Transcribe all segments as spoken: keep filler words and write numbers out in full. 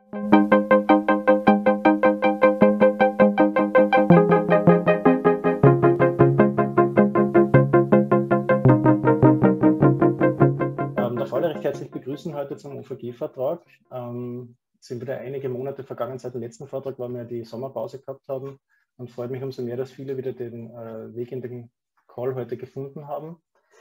Ähm, darf alle recht herzlich begrüßen heute zum O V G-Vortrag. Ähm, es sind wieder einige Monate vergangen seit dem letzten Vortrag, weil wir die Sommerpause gehabt haben, und freut mich umso mehr, dass viele wieder den äh, Weg in den Call heute gefunden haben.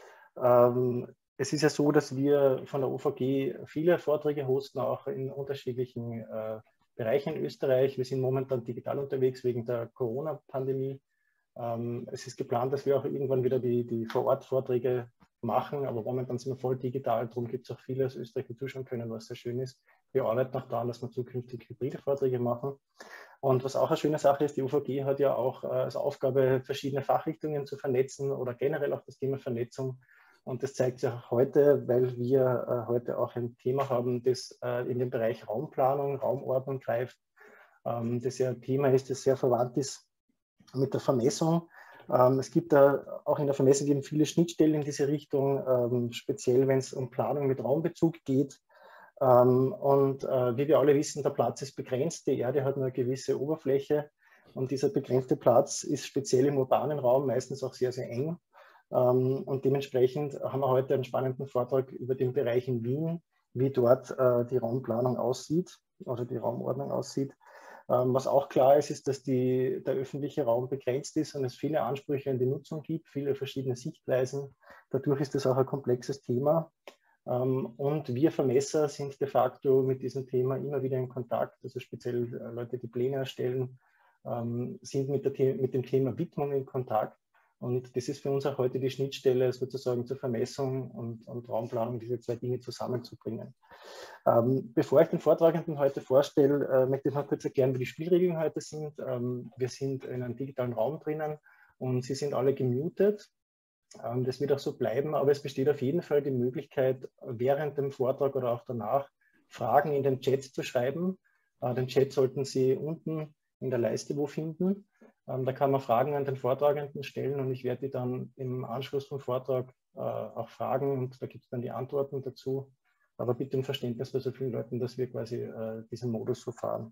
Ähm, es ist ja so, dass wir von der O V G viele Vorträge hosten, auch in unterschiedlichen äh, Bereichen in Österreich. Wir sind momentan digital unterwegs wegen der Corona-Pandemie. Ähm, es ist geplant, dass wir auch irgendwann wieder die, die Vor-Ort-Vorträge machen, aber momentan sind wir voll digital, darum gibt es auch viele aus Österreich, die zuschauen können, was sehr schön ist. Wir arbeiten auch daran, dass wir zukünftig hybride Vorträge machen. Und was auch eine schöne Sache ist, die O V G hat ja auch äh, als Aufgabe, verschiedene Fachrichtungen zu vernetzen oder generell auch das Thema Vernetzung. Und das zeigt sich auch heute, weil wir äh, heute auch ein Thema haben, das äh, in den Bereich Raumplanung, Raumordnung greift, ähm, das ja ein Thema ist, das sehr verwandt ist mit der Vermessung. Ähm, es gibt da auch in der Vermessung eben viele Schnittstellen in diese Richtung, ähm, speziell wenn es um Planung mit Raumbezug geht. Ähm, und äh, wie wir alle wissen, der Platz ist begrenzt, die Erde hat nur eine gewisse Oberfläche, und dieser begrenzte Platz ist speziell im urbanen Raum meistens auch sehr, sehr eng. Ähm, und dementsprechend haben wir heute einen spannenden Vortrag über den Bereich in Wien, wie dort äh, die Raumplanung aussieht oder die Raumordnung aussieht. Ähm, was auch klar ist, ist, dass die, der öffentliche Raum begrenzt ist und es viele Ansprüche an die Nutzung gibt, viele verschiedene Sichtweisen. Dadurch ist das auch ein komplexes Thema. Ähm, und wir Vermesser sind de facto mit diesem Thema immer wieder in Kontakt. Also speziell Leute, die Pläne erstellen, ähm, sind mit, der, mit dem Thema Widmung in Kontakt. Und das ist für uns auch heute die Schnittstelle sozusagen zur Vermessung und, und Raumplanung, diese zwei Dinge zusammenzubringen. Ähm, bevor ich den Vortragenden heute vorstelle, äh, möchte ich noch kurz erklären, wie die Spielregeln heute sind. Ähm, wir sind in einem digitalen Raum drinnen und Sie sind alle gemutet. Ähm, das wird auch so bleiben, aber es besteht auf jeden Fall die Möglichkeit, während dem Vortrag oder auch danach Fragen in den Chat zu schreiben. Äh, den Chat sollten Sie unten in der Leiste wo finden. Ähm, da kann man Fragen an den Vortragenden stellen und ich werde die dann im Anschluss vom Vortrag äh, auch fragen, und da gibt es dann die Antworten dazu. Aber bitte um Verständnis bei so vielen Leuten, dass wir quasi äh, diesen Modus so fahren.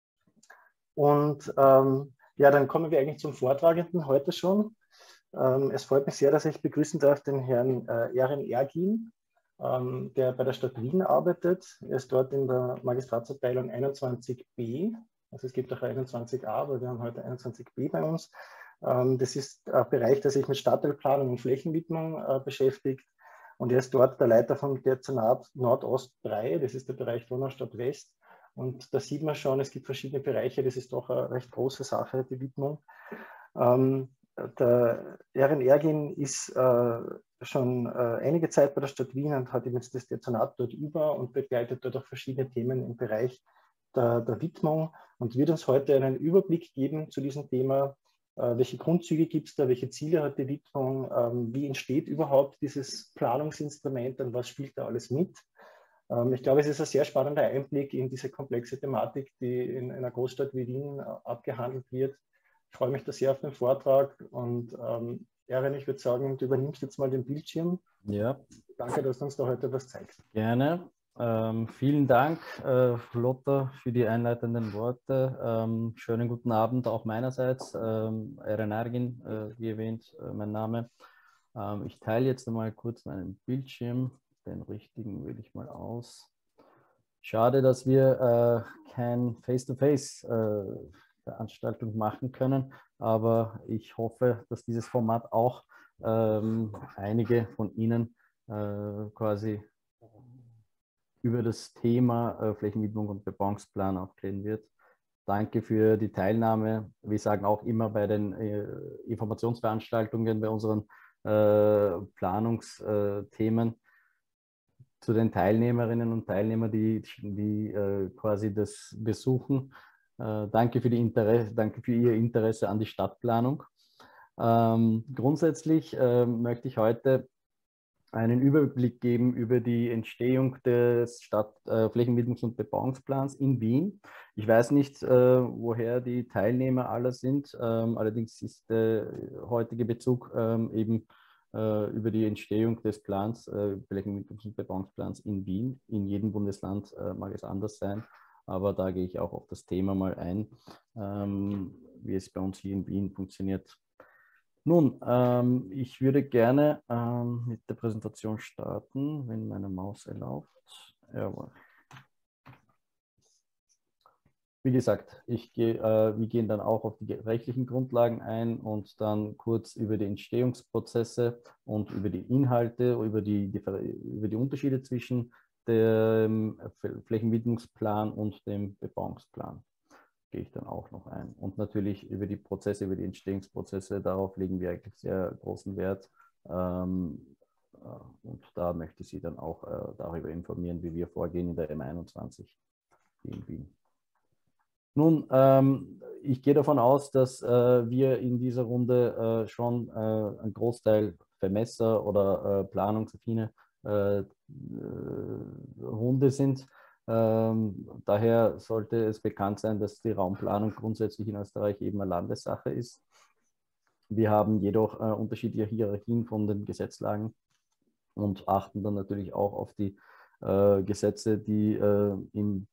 Und ähm, ja, dann kommen wir eigentlich zum Vortragenden heute schon. Ähm, es freut mich sehr, dass ich begrüßen darf den Herrn äh, Erin Ergin, ähm, der bei der Stadt Wien arbeitet. Er ist dort in der Magistratsabteilung einundzwanzig b. Also es gibt auch einundzwanzig a, aber wir haben heute einundzwanzig b bei uns. Ähm, das ist ein Bereich, der sich mit Stadtteilplanung und Flächenwidmung äh, beschäftigt. Und er ist dort der Leiter vom Dezernat Nordost drei, das ist der Bereich Donaustadt West. Und da sieht man schon, es gibt verschiedene Bereiche, das ist doch eine recht große Sache, die Widmung. Ähm, der Erin Ergin ist äh, schon äh, einige Zeit bei der Stadt Wien und hat jetzt das Dezernat dort über und begleitet dort auch verschiedene Themen im Bereich der, der Widmung und wird uns heute einen Überblick geben zu diesem Thema. Äh, welche Grundzüge gibt es da, welche Ziele hat die Widmung, ähm, wie entsteht überhaupt dieses Planungsinstrument und was spielt da alles mit? Ähm, ich glaube, es ist ein sehr spannender Einblick in diese komplexe Thematik, die in einer Großstadt wie Wien äh, abgehandelt wird. Ich freue mich da sehr auf den Vortrag und ähm, Erin, ich würde sagen, du übernimmst jetzt mal den Bildschirm. Ja. Danke, dass du uns da heute was zeigst. Gerne. Ähm, vielen Dank, äh, Lotta, für die einleitenden Worte. Ähm, schönen guten Abend auch meinerseits. Ähm, Erin Ergin, äh, wie erwähnt, äh, mein Name. Ähm, ich teile jetzt einmal kurz meinen Bildschirm. Den richtigen wähle ich mal aus. Schade, dass wir äh, kein Face-to-Face-Veranstaltung machen können, aber ich hoffe, dass dieses Format auch ähm, einige von Ihnen äh, quasi über das Thema äh, Flächenwidmung und Bebauungsplan aufklären wird. Danke für die Teilnahme. Wir sagen auch immer bei den äh, Informationsveranstaltungen, bei unseren äh, Planungsthemen, zu den Teilnehmerinnen und Teilnehmern, die, die äh, quasi das besuchen. Äh, danke, für die Interesse, danke für Ihr Interesse an die Stadtplanung. Ähm, grundsätzlich äh, möchte ich heute einen Überblick geben über die Entstehung des Stadtflächenwidmungs- äh, und Bebauungsplans in Wien. Ich weiß nicht, äh, woher die Teilnehmer alle sind. Ähm, allerdings ist der heutige Bezug ähm, eben äh, über die Entstehung des Plans, äh, Flächenwidmungs- und Bebauungsplans in Wien. In jedem Bundesland äh, mag es anders sein. aber da gehe ich auch auf das Thema mal ein, ähm, wie es bei uns hier in Wien funktioniert. Nun, ähm, ich würde gerne ähm, mit der Präsentation starten, wenn meine Maus erlaubt. Jawohl. Wie gesagt, ich gehe, äh, wir gehen dann auch auf die rechtlichen Grundlagen ein und dann kurz über die Entstehungsprozesse und über die Inhalte, über die, die, über die Unterschiede zwischen dem Flächenwidmungsplan und dem Bebauungsplan gehe ich dann auch noch ein. Und natürlich über die Prozesse, über die Entstehungsprozesse, darauf legen wir eigentlich sehr großen Wert. Ähm, äh, und da möchte ich Sie dann auch äh, darüber informieren, wie wir vorgehen in der M einundzwanzig in Wien. Nun, ähm, ich gehe davon aus, dass äh, wir in dieser Runde äh, schon äh, einen Großteil Vermesser oder äh, planungsaffine äh, äh, Runde sind. Ähm, daher sollte es bekannt sein, dass die Raumplanung grundsätzlich in Österreich eben eine Landessache ist. Wir haben jedoch äh, unterschiedliche Hierarchien von den Gesetzlagen und achten dann natürlich auch auf die äh, Gesetze, die äh, im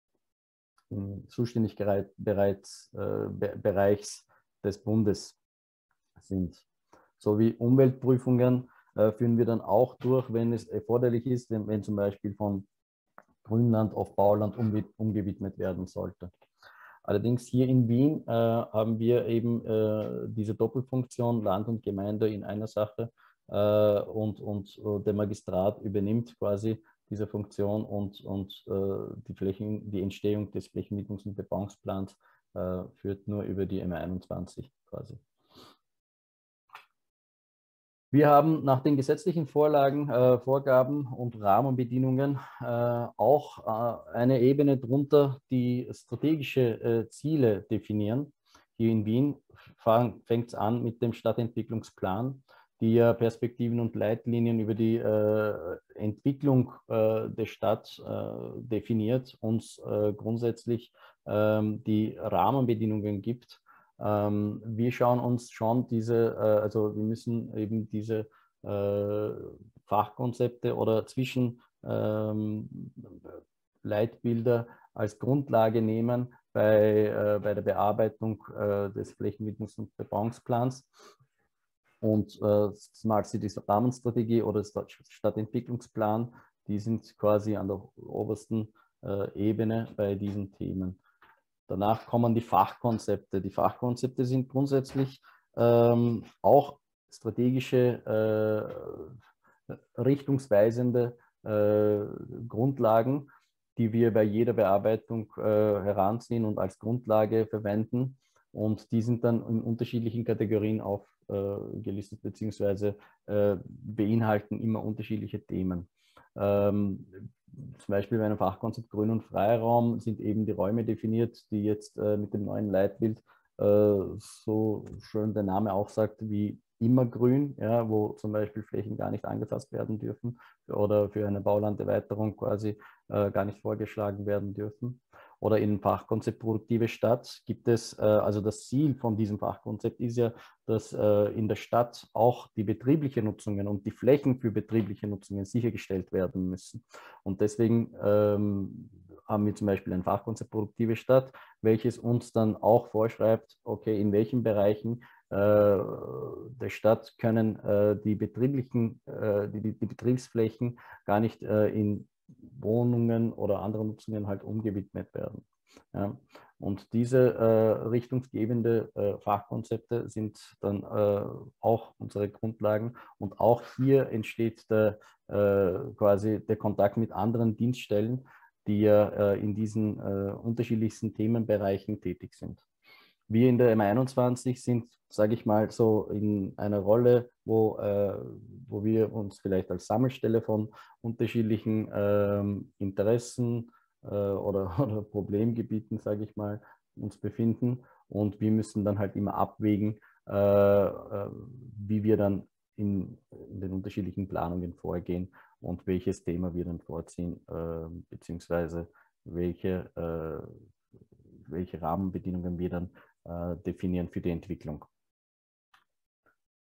Zuständigkeitsbereichs äh, des Bundes sind. Sowie Umweltprüfungen äh, führen wir dann auch durch, wenn es erforderlich ist, wenn, wenn zum Beispiel von Grünland auf Bauland um, umgewidmet werden sollte. Allerdings hier in Wien äh, haben wir eben äh, diese Doppelfunktion Land und Gemeinde in einer Sache äh, und, und äh, der Magistrat übernimmt quasi diese Funktion und, und äh, die, Flächen, die Entstehung des Flächenwidmungs- und Bebauungsplans äh, führt nur über die M einundzwanzig quasi. Wir haben nach den gesetzlichen Vorlagen, äh, Vorgaben und Rahmenbedingungen äh, auch äh, eine Ebene drunter, die strategische äh, Ziele definieren. Hier in Wien fängt es an mit dem Stadtentwicklungsplan, die ja Perspektiven und Leitlinien über die äh, Entwicklung äh, der Stadt äh, definiert, uns äh, grundsätzlich ähm, die Rahmenbedingungen gibt. Ähm, wir schauen uns schon diese, äh, also wir müssen eben diese äh, Fachkonzepte oder Zwischenleitbilder ähm, als Grundlage nehmen bei, äh, bei der Bearbeitung äh, des Flächenwidmungs- und Bebauungsplans. Und äh, Smart Cities Rahmenstrategie oder Stadtentwicklungsplan, die sind quasi an der obersten äh, Ebene bei diesen Themen. Danach kommen die Fachkonzepte. Die Fachkonzepte sind grundsätzlich ähm, auch strategische, äh, richtungsweisende äh, Grundlagen, die wir bei jeder Bearbeitung äh, heranziehen und als Grundlage verwenden. Und die sind dann in unterschiedlichen Kategorien aufgelistet, äh, beziehungsweise äh, beinhalten immer unterschiedliche Themen. Ähm, zum Beispiel bei einem Fachkonzept Grün- und Freiraum sind eben die Räume definiert, die jetzt äh, mit dem neuen Leitbild äh, so schön der Name auch sagt, wie immergrün, ja, wo zum Beispiel Flächen gar nicht angefasst werden dürfen oder für eine Baulanderweiterung quasi äh, gar nicht vorgeschlagen werden dürfen. Oder in Fachkonzept produktive Stadt gibt es, äh, also das Ziel von diesem Fachkonzept ist ja, dass äh, in der Stadt auch die betriebliche Nutzungen und die Flächen für betriebliche Nutzungen sichergestellt werden müssen. Und deswegen ähm, haben wir zum Beispiel ein Fachkonzept produktive Stadt, welches uns dann auch vorschreibt, okay, in welchen Bereichen äh, der Stadt können äh, die betrieblichen, äh, die, die Betriebsflächen gar nicht äh, in Wohnungen oder andere Nutzungen halt umgewidmet werden. Ja. Und diese äh, richtungsgebende äh, Fachkonzepte sind dann äh, auch unsere Grundlagen. Und auch hier entsteht der, äh, quasi der Kontakt mit anderen Dienststellen, die ja äh, in diesen äh, unterschiedlichsten Themenbereichen tätig sind. Wir in der M einundzwanzig sind, sage ich mal, so in einer Rolle, wo, äh, wo wir uns vielleicht als Sammelstelle von unterschiedlichen ähm, Interessen äh, oder, oder Problemgebieten, sage ich mal, uns befinden. Und wir müssen dann halt immer abwägen, äh, äh, wie wir dann in, in, den unterschiedlichen Planungen vorgehen und welches Thema wir dann vorziehen, äh, beziehungsweise welche, äh, welche Rahmenbedingungen wir dann äh, definieren für die Entwicklung.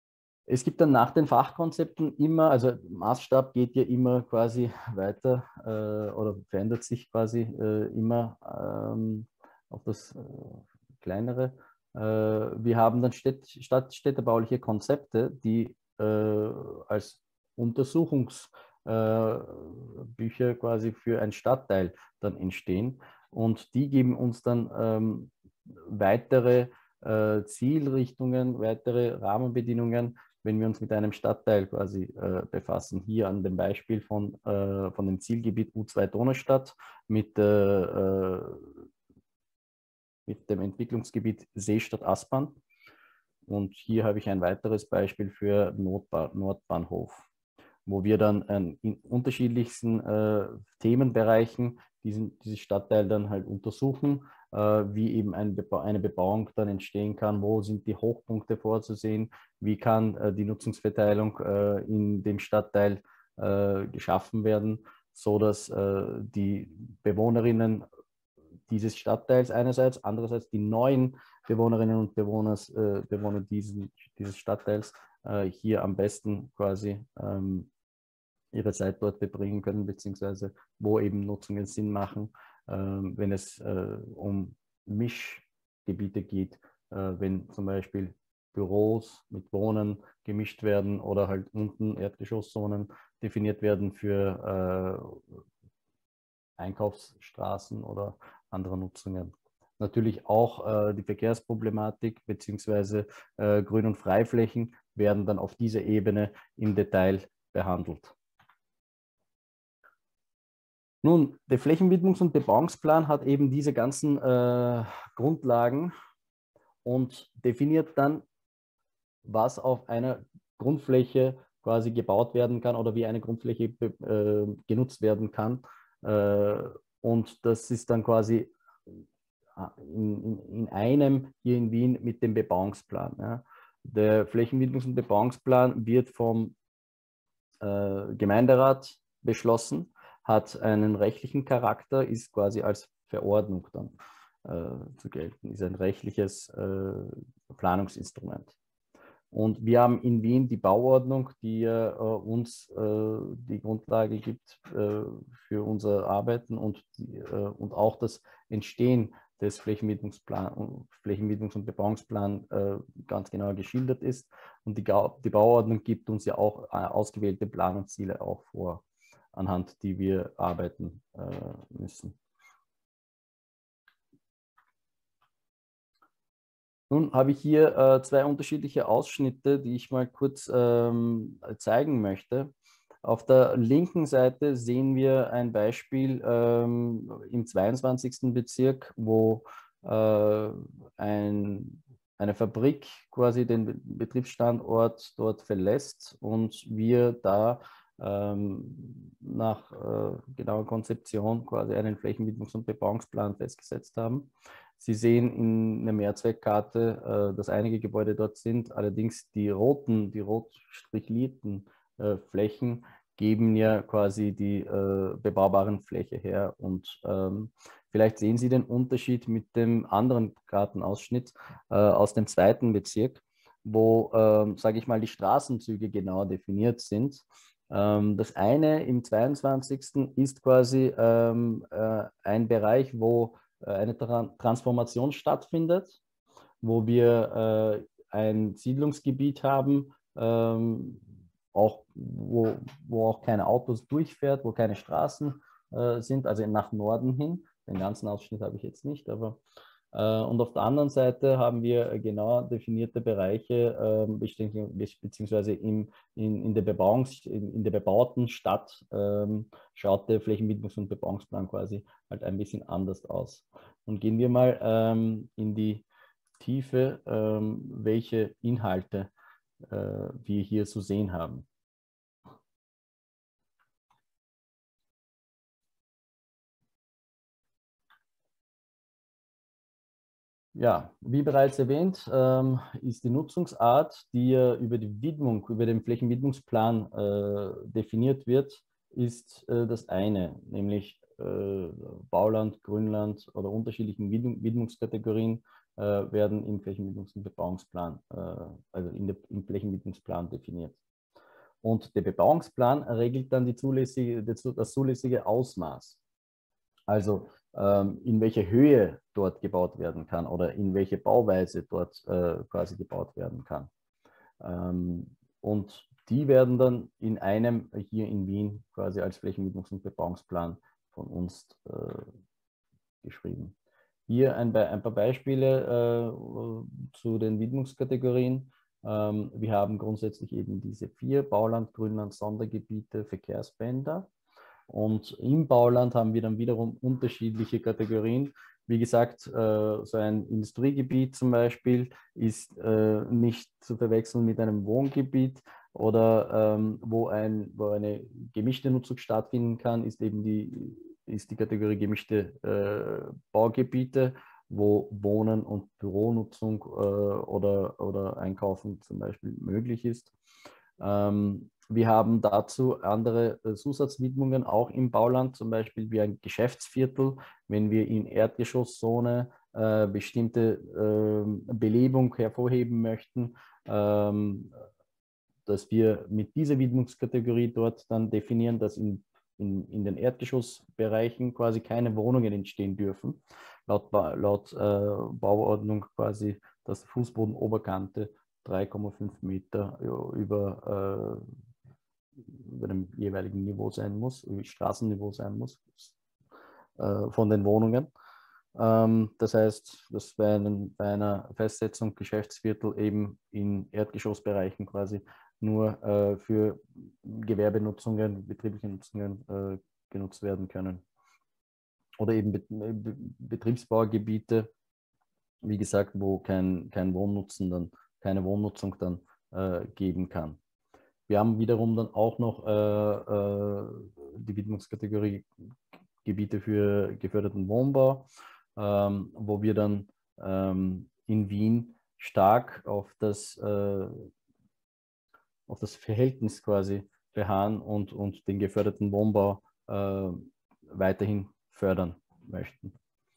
Es gibt dann nach den Fachkonzepten immer, also Maßstab geht ja immer quasi weiter äh, oder verändert sich quasi äh, immer ähm, auf das äh, kleinere. Äh, wir haben dann Städt, stadtstädtebauliche Konzepte, die äh, als Untersuchungsbücher äh, quasi für einen Stadtteil dann entstehen und die geben uns dann ähm, weitere äh, Zielrichtungen, weitere Rahmenbedingungen, wenn wir uns mit einem Stadtteil quasi äh, befassen. Hier an dem Beispiel von, äh, von dem Zielgebiet U zwei Donaustadt mit, äh, mit dem Entwicklungsgebiet Seestadt-Aspern. Und hier habe ich ein weiteres Beispiel für Nordba Nordbahnhof, wo wir dann äh, in unterschiedlichsten äh, Themenbereichen diesen, dieses Stadtteil dann halt untersuchen, äh, wie eben ein Beba eine Bebauung dann entstehen kann, wo sind die Hochpunkte vorzusehen, wie kann äh, die Nutzungsverteilung äh, in dem Stadtteil äh, geschaffen werden, sodass äh, die Bewohnerinnen dieses Stadtteils einerseits, andererseits die neuen Bewohnerinnen und Bewohner, äh, Bewohner diesen, dieses Stadtteils äh, hier am besten quasi ähm, ihre Zeit dort verbringen können, beziehungsweise wo eben Nutzungen Sinn machen, ähm, wenn es äh, um Mischgebiete geht, äh, wenn zum Beispiel Büros mit Wohnen gemischt werden oder halt unten Erdgeschosszonen definiert werden für äh, Einkaufsstraßen oder andere Nutzungen. Natürlich auch äh, die Verkehrsproblematik bzw. Äh, Grün- und Freiflächen werden dann auf dieser Ebene im Detail behandelt. Nun, der Flächenwidmungs- und Bebauungsplan hat eben diese ganzen äh, Grundlagen und definiert dann, was auf einer Grundfläche quasi gebaut werden kann oder wie eine Grundfläche äh, genutzt werden kann. Äh, und das ist dann quasi in, in, in einem hier in Wien mit dem Bebauungsplan. Ja. Der Flächenwidmungs- und Bebauungsplan wird vom äh, Gemeinderat beschlossen, hat einen rechtlichen Charakter, ist quasi als Verordnung dann äh, zu gelten, ist ein rechtliches äh, Planungsinstrument. Und wir haben in Wien die Bauordnung, die äh, uns äh, die Grundlage gibt äh, für unser Arbeiten und, die, äh, und auch das Entstehen des Flächenwidmungsplan, Flächenwidmungs- und Bebauungsplan äh, ganz genau geschildert ist. Und die, die Bauordnung gibt uns ja auch äh, ausgewählte Planungsziele auch vor, anhand die wir arbeiten äh, müssen. Nun habe ich hier äh, zwei unterschiedliche Ausschnitte, die ich mal kurz ähm, zeigen möchte. Auf der linken Seite sehen wir ein Beispiel ähm, im zweiundzwanzigsten Bezirk, wo äh, ein, eine Fabrik quasi den Betriebsstandort dort verlässt und wir da ähm, nach äh, genauer Konzeption quasi einen Flächenwidmungs- und Bebauungsplan festgesetzt haben. Sie sehen in der Mehrzweckkarte, äh, dass einige Gebäude dort sind, allerdings die roten, die rot strichlierten äh, Flächen geben ja quasi die äh, bebaubaren Fläche her. Und ähm, vielleicht sehen Sie den Unterschied mit dem anderen Kartenausschnitt äh, aus dem zweiten Bezirk, wo, ähm, sage ich mal, die Straßenzüge genau definiert sind. Ähm, das eine im zweiundzwanzigsten ist quasi ähm, äh, ein Bereich, wo eine Transformation stattfindet, wo wir äh, ein Siedlungsgebiet haben, ähm, auch, wo, wo auch keine Autos durchfährt, wo keine Straßen äh, sind, also nach Norden hin. Den ganzen Ausschnitt habe ich jetzt nicht, aber äh, und auf der anderen Seite haben wir genau definierte Bereiche, äh, beziehungsweise im, in, in, der Bebauungs-, in, in der bebauten Stadt ähm, schaut der Flächenwidmungs- und Bebauungsplan quasi halt ein bisschen anders aus. Und gehen wir mal ähm, in die Tiefe, ähm, welche Inhalte äh, wir hier zu sehen haben. Ja, wie bereits erwähnt, ähm, ist die Nutzungsart, die äh, über die Widmung, über den Flächenwidmungsplan äh, definiert wird, ist äh, das eine, nämlich äh, Bauland, Grünland oder unterschiedlichen Widm Widmungskategorien äh, werden im Flächenwidmungs- und Bebauungsplan, äh, also in der, im Flächenwidmungsplan definiert. Und der Bebauungsplan regelt dann die zulässige, das zulässige Ausmaß. Also ähm, in welche Höhe dort gebaut werden kann oder in welche Bauweise dort äh, quasi gebaut werden kann. Ähm, und die werden dann in einem hier in Wien quasi als Flächenwidmungs- und Bebauungsplan von uns äh, geschrieben. Hier ein, ein paar Beispiele äh, zu den Widmungskategorien. Ähm, wir haben grundsätzlich eben diese vier: Bauland, Grünland, Sondergebiete, Verkehrsbänder. Und im Bauland haben wir dann wiederum unterschiedliche Kategorien. Wie gesagt, äh, so ein Industriegebiet zum Beispiel ist äh, nicht zu verwechseln mit einem Wohngebiet, oder ähm, wo, ein, wo eine gemischte Nutzung stattfinden kann, ist eben die, ist die Kategorie gemischte äh, Baugebiete, wo Wohnen und Büronutzung äh, oder, oder Einkaufen zum Beispiel möglich ist. Ähm, wir haben dazu andere Zusatzwidmungen auch im Bauland, zum Beispiel wie ein Geschäftsviertel, wenn wir in Erdgeschosszone äh, bestimmte äh, Belebung hervorheben möchten, ähm, dass wir mit dieser Widmungskategorie dort dann definieren, dass in, in, in den Erdgeschossbereichen quasi keine Wohnungen entstehen dürfen, laut, laut äh, Bauordnung quasi, dass Fußbodenoberkante drei Komma fünf Meter über, äh, über dem jeweiligen Niveau sein muss, über Straßenniveau sein muss äh, von den Wohnungen. Ähm, das heißt, dass bei, einem, bei einer Festsetzung Geschäftsviertel eben in Erdgeschossbereichen quasi nur äh, für Gewerbenutzungen, betriebliche Nutzungen äh, genutzt werden können. Oder eben Be Be Betriebsbaugebiete, wie gesagt, wo kein, kein Wohnnutzen dann, keine Wohnnutzung dann äh, geben kann. Wir haben wiederum dann auch noch äh, äh, die Widmungskategorie Gebiete für geförderten Wohnbau, ähm, wo wir dann ähm, in Wien stark auf das, äh, auf das Verhältnis quasi beharren und, und den geförderten Wohnbau äh, weiterhin fördern möchten.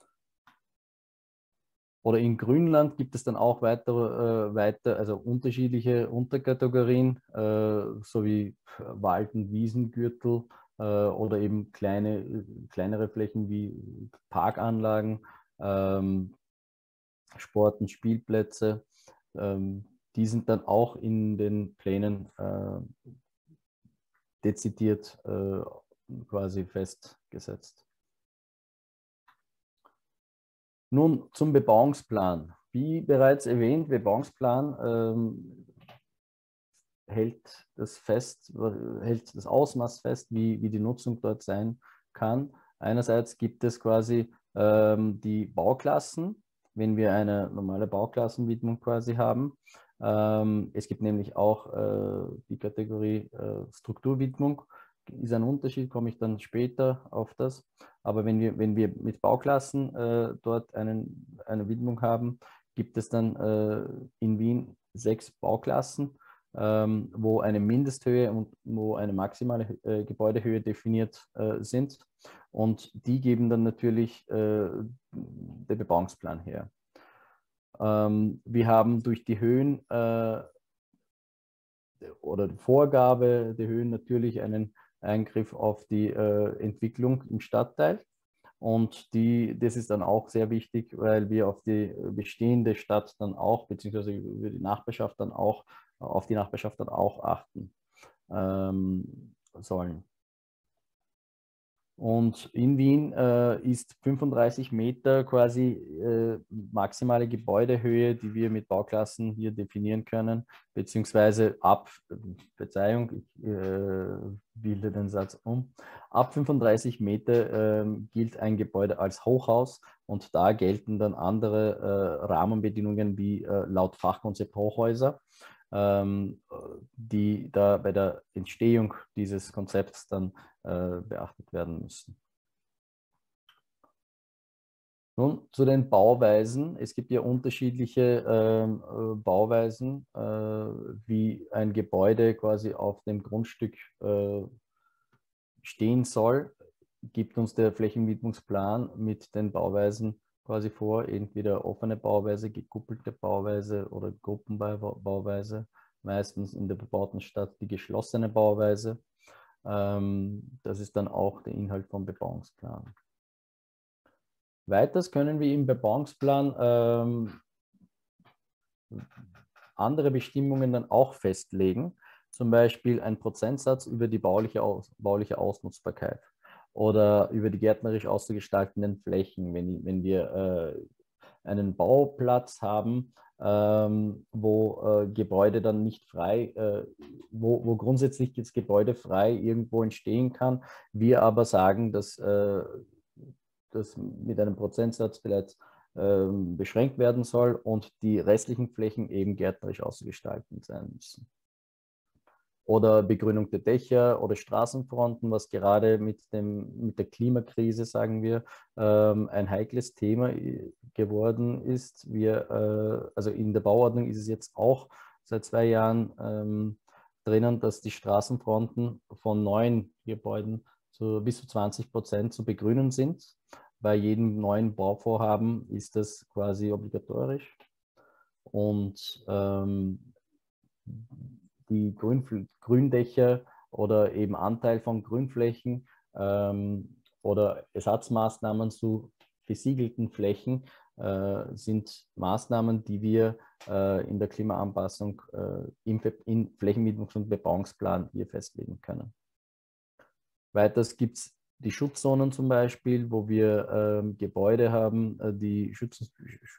Oder in Grünland gibt es dann auch weitere, äh, weiter, also unterschiedliche Unterkategorien, äh, sowie Wald- und Wiesengürtel äh, oder eben kleine, kleinere Flächen wie Parkanlagen, ähm, Sport- und Spielplätze. Ähm, die sind dann auch in den Plänen äh, dezidiert äh, quasi festgesetzt. Nun zum Bebauungsplan. Wie bereits erwähnt, Bebauungsplan ähm, hält das fest, hält das Ausmaß fest, wie, wie die Nutzung dort sein kann. Einerseits gibt es quasi ähm, die Bauklassen, wenn wir eine normale Bauklassenwidmung quasi haben. Ähm, es gibt nämlich auch äh, die Kategorie äh, Strukturwidmung. Ist ein Unterschied, komme ich dann später auf das. Aber wenn wir, wenn wir mit Bauklassen äh, dort einen, eine Widmung haben, gibt es dann äh, in Wien sechs Bauklassen, ähm, wo eine Mindesthöhe und wo eine maximale äh, Gebäudehöhe definiert äh, sind. Und die geben dann natürlich äh, den Bebauungsplan her. Ähm, wir haben durch die Höhen äh, oder die Vorgabe der Höhen natürlich einen Eingriff auf die äh, Entwicklung im Stadtteil. Und die, das ist dann auch sehr wichtig, weil wir auf die bestehende Stadt dann auch, beziehungsweise über die Nachbarschaft dann auch, auf die Nachbarschaft dann auch achten ähm, sollen. Und in Wien äh, ist fünfunddreißig Meter quasi äh, maximale Gebäudehöhe, die wir mit Bauklassen hier definieren können, beziehungsweise ab, Verzeihung, ich äh, bilde den Satz um, ab fünfunddreißig Meter äh, gilt ein Gebäude als Hochhaus und da gelten dann andere äh, Rahmenbedingungen wie äh, laut Fachkonzept Hochhäuser, ähm, die da bei der Entstehung dieses Konzepts dann äh, beachtet werden müssen. Nun zu den Bauweisen. Es gibt ja unterschiedliche ähm, äh, Bauweisen, äh, wie ein Gebäude quasi auf dem Grundstück äh, stehen soll, gibt uns der Flächenwidmungsplan mit den Bauweisen quasi vor, entweder offene Bauweise, gekuppelte Bauweise oder Gruppenbauweise, meistens in der bebauten Stadt die geschlossene Bauweise. Ähm, das ist dann auch der Inhalt vom Bebauungsplan. Weiters können wir im Bebauungsplan ähm, andere Bestimmungen dann auch festlegen, zum Beispiel ein Prozentsatz über die bauliche, Aus, bauliche Ausnutzbarkeit oder über die gärtnerisch auszugestaltenden Flächen. Wenn, wenn wir äh, einen Bauplatz haben, ähm, wo äh, Gebäude dann nicht frei, äh, wo, wo grundsätzlich das Gebäude frei irgendwo entstehen kann, wir aber sagen, dass äh, das mit einem Prozentsatz vielleicht ähm, beschränkt werden soll und die restlichen Flächen eben gärtnerisch ausgestaltet sein müssen. Oder Begrünung der Dächer oder Straßenfronten, was gerade mit, dem, mit der Klimakrise, sagen wir, ähm, ein heikles Thema geworden ist. Wir, äh, also in der Bauordnung ist es jetzt auch seit zwei Jahren ähm, drinnen, dass die Straßenfronten von neuen Gebäuden zu, bis zu zwanzig Prozent zu begrünen sind. Bei jedem neuen Bauvorhaben ist das quasi obligatorisch. Und ähm, die Grün, Gründächer oder eben Anteil von Grünflächen ähm, oder Ersatzmaßnahmen zu besiegelten Flächen äh, sind Maßnahmen, die wir äh, in der Klimaanpassung äh, im, im Flächenwidmungs- und Bebauungsplan hier festlegen können. Weiters gibt es die Schutzzonen zum Beispiel, wo wir ähm, Gebäude haben, äh, die schützen,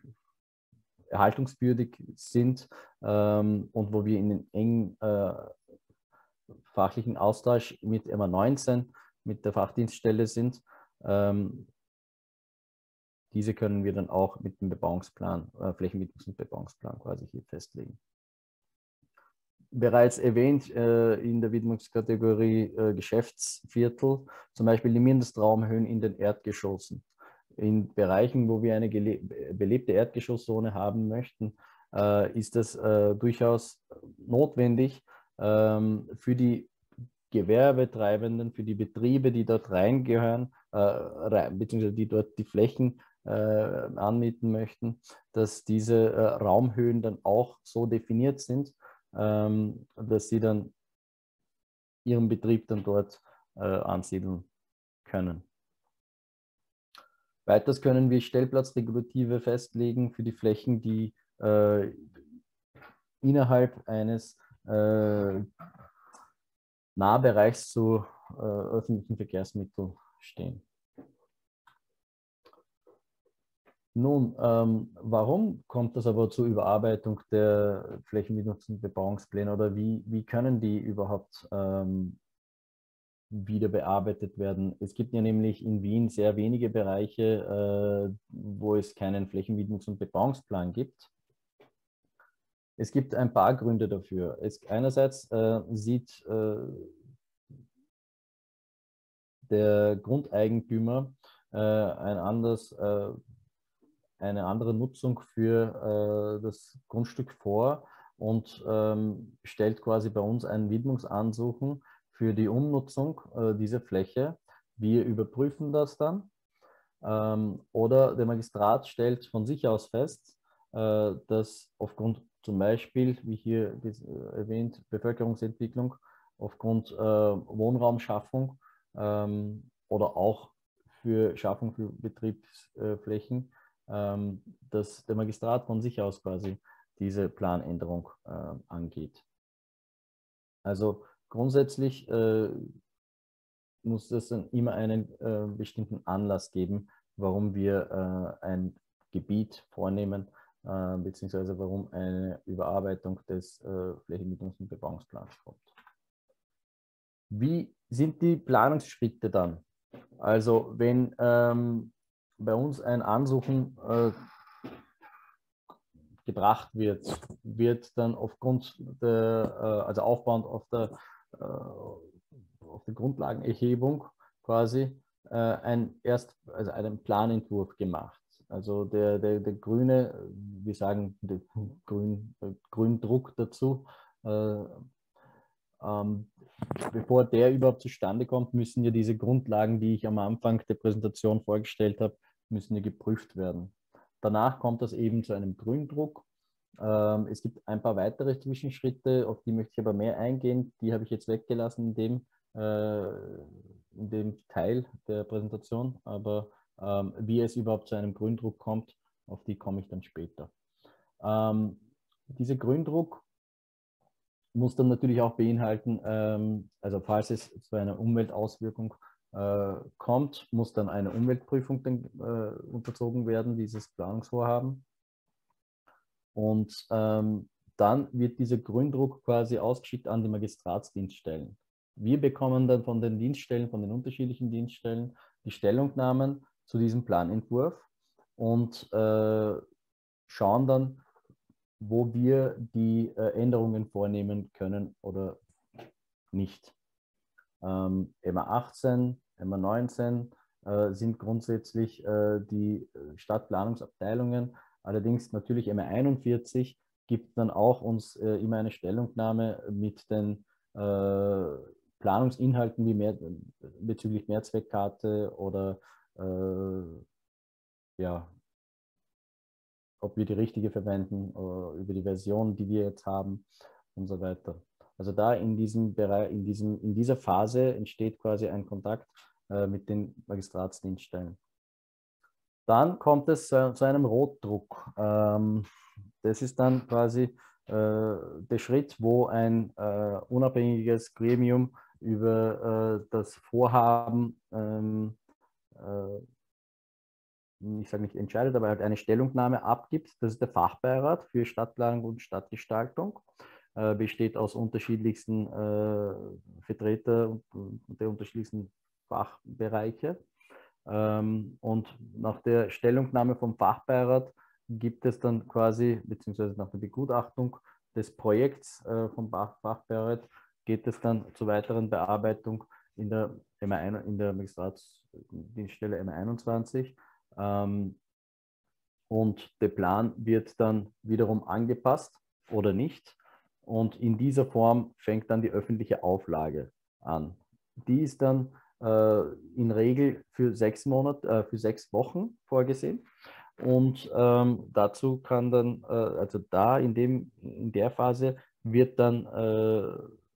erhaltungswürdig sind ähm, und wo wir in den engen äh, fachlichen Austausch mit M A neunzehn, mit der Fachdienststelle sind. Ähm, diese können wir dann auch mit dem Bebauungsplan, äh, Flächenwidmungs- und Bebauungsplan quasi hier festlegen. Bereits erwähnt äh, in der Widmungskategorie äh, Geschäftsviertel, zum Beispiel die Mindestraumhöhen in den Erdgeschossen. In Bereichen, wo wir eine belebte Erdgeschosszone haben möchten, äh, ist das äh, durchaus notwendig ähm, für die Gewerbetreibenden, für die Betriebe, die dort reingehören, äh, rein, beziehungsweise die dort die Flächen äh, anmieten möchten, dass diese äh, Raumhöhen dann auch so definiert sind, ähm, dass sie dann ihren Betrieb dann dort äh, ansiedeln können. Weiters können wir Stellplatzregulative festlegen für die Flächen, die äh, innerhalb eines äh, Nahbereichs zu äh, öffentlichen Verkehrsmitteln stehen. Nun, ähm, warum kommt das aber zur Überarbeitung der Flächenwidmungs- und Bebauungspläne oder wie, wie können die überhaupt ähm, wieder bearbeitet werden? Es gibt ja nämlich in Wien sehr wenige Bereiche, äh, wo es keinen Flächenwidmungs- und Bebauungsplan gibt. Es gibt ein paar Gründe dafür. Es, einerseits äh, sieht äh, der Grundeigentümer äh, ein anderes, äh, eine andere Nutzung für äh, das Grundstück vor und ähm, stellt quasi bei uns ein Widmungsansuchen für die Umnutzung äh, dieser Fläche. Wir überprüfen das dann. Ähm, oder der Magistrat stellt von sich aus fest, äh, dass aufgrund zum Beispiel, wie hier erwähnt, Bevölkerungsentwicklung, aufgrund äh, Wohnraumschaffung ähm, oder auch für Schaffung für Betriebsflächen, ähm, dass der Magistrat von sich aus quasi diese Planänderung äh, angeht. Also grundsätzlich äh, muss es dann immer einen äh, bestimmten Anlass geben, warum wir äh, ein Gebiet vornehmen, äh, beziehungsweise warum eine Überarbeitung des äh, Flächenwidmungs- und Bebauungsplans kommt. Wie sind die Planungsschritte dann? Also wenn ähm, bei uns ein Ansuchen äh, gebracht wird, wird dann aufgrund der, äh, also aufbauend auf der, äh, auf der Grundlagenerhebung quasi äh, ein erst, also einen Planentwurf gemacht. Also der, der, der grüne, wir sagen der grün, äh, Gründruck dazu, äh, ähm, bevor der überhaupt zustande kommt, müssen ja diese Grundlagen, die ich am Anfang der Präsentation vorgestellt habe, müssen die geprüft werden. Danach kommt das eben zu einem Gründruck. Ähm, es gibt ein paar weitere Zwischenschritte, auf die möchte ich aber mehr eingehen. Die habe ich jetzt weggelassen in dem, äh, in dem Teil der Präsentation. Aber ähm, wie es überhaupt zu einem Gründruck kommt, auf die komme ich dann später. Ähm, dieser Gründruck muss dann natürlich auch beinhalten, ähm, also falls es zu einer Umweltauswirkung äh, kommt, muss dann eine Umweltprüfung dann, äh, unterzogen werden, dieses Planungsvorhaben. Und ähm, dann wird dieser Gründruck quasi ausgeschickt an die Magistratsdienststellen. Wir bekommen dann von den Dienststellen, von den unterschiedlichen Dienststellen, die Stellungnahmen zu diesem Planentwurf und äh, schauen dann, wo wir die äh, Änderungen vornehmen können oder nicht. Ähm, M A achtzehn, M A neunzehn äh, sind grundsätzlich äh, die Stadtplanungsabteilungen. Allerdings natürlich M A einundvierzig gibt dann auch uns äh, immer eine Stellungnahme mit den äh, Planungsinhalten wie mehr, bezüglich Mehrzweckkarte oder äh, ja, ob wir die richtige verwenden, über die Version, die wir jetzt haben und so weiter. Also da in diesem Bereich, in, diesem, in dieser Phase entsteht quasi ein Kontakt äh, mit den Magistratsdienststellen. Dann kommt es äh, zu einem Rotdruck. Ähm, das ist dann quasi äh, der Schritt, wo ein äh, unabhängiges Gremium über äh, das Vorhaben ähm, äh, ich sage nicht entscheidet, aber halt eine Stellungnahme abgibt. Das ist der Fachbeirat für Stadtplanung und Stadtgestaltung. Äh, besteht aus unterschiedlichsten äh, Vertretern der unterschiedlichsten Fachbereiche. Ähm, und nach der Stellungnahme vom Fachbeirat gibt es dann quasi, beziehungsweise nach der Begutachtung des Projekts äh, vom Fachbeirat, geht es dann zur weiteren Bearbeitung in der, in der Magistratsdienststelle M einundzwanzig. Ähm, und der Plan wird dann wiederum angepasst oder nicht. Und in dieser Form fängt dann die öffentliche Auflage an. Die ist dann äh, in Regel für sechs Monate, äh, für sechs Wochen vorgesehen. Und ähm, dazu kann dann, äh, also da in, dem, in der Phase wird dann äh,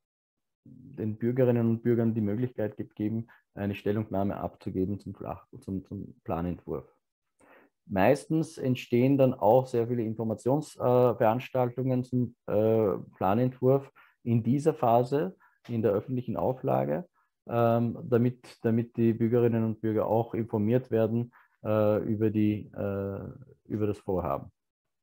den Bürgerinnen und Bürgern die Möglichkeit gegeben, eine Stellungnahme abzugeben zum, Flach, zum, zum Planentwurf. Meistens entstehen dann auch sehr viele Informationsveranstaltungen äh, zum äh, Planentwurf in dieser Phase, in der öffentlichen Auflage, ähm, damit, damit die Bürgerinnen und Bürger auch informiert werden äh, über, die, äh, über das Vorhaben.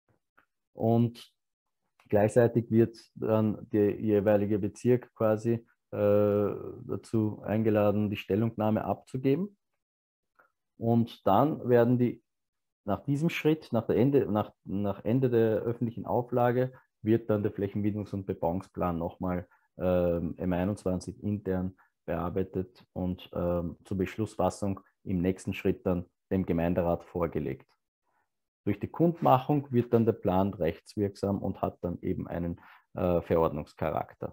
Und gleichzeitig wird dann der jeweilige Bezirk quasi äh, dazu eingeladen, die Stellungnahme abzugeben. Und dann werden die Nach diesem Schritt, nach, der Ende, nach, nach Ende der öffentlichen Auflage, wird dann der Flächenbildungs- und Bebauungsplan nochmal ähm, M einundzwanzig intern bearbeitet und ähm, zur Beschlussfassung im nächsten Schritt dann dem Gemeinderat vorgelegt. Durch die Kundmachung wird dann der Plan rechtswirksam und hat dann eben einen äh, Verordnungscharakter.